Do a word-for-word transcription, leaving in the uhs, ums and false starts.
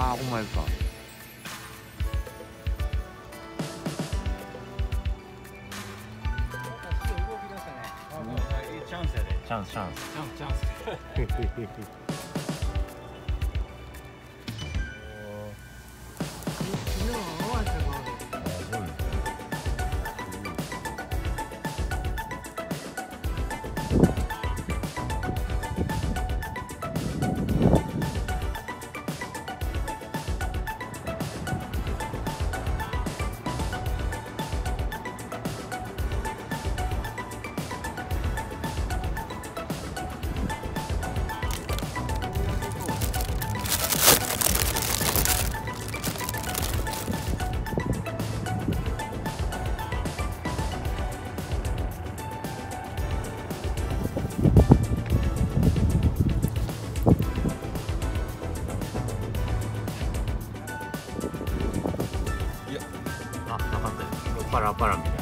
ああ、ほんまですか。 チャンスやで。 チャンスチャンス。 チャンスチャンス。 あ、なかったよ。パラパラみたいな。